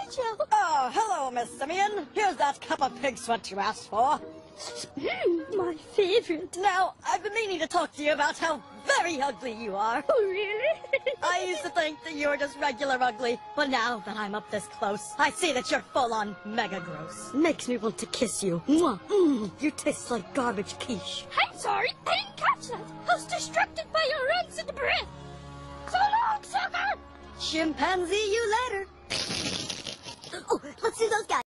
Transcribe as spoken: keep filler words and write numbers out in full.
Joe. Oh, hello, Miss Simeon. Here's that cup of pig sweat you asked for. Mm, my favorite. Now, I've been meaning to talk to you about how very ugly you are. Oh, really? I used to think that you were just regular ugly, but now that I'm up this close, I see that you're full-on mega gross. Makes me want to kiss you. Mwah. Mm, you taste like garbage quiche. I'm sorry, I didn't catch that. I was distracted by your rancid breath. So long, sucker! Chimpanzee you later. Oh, let's do those guys.